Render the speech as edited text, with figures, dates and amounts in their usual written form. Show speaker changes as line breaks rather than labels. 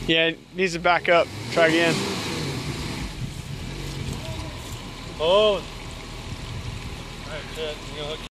Yeah, it needs to back up. Try again.
Oh. Alright, shit. You gonna hook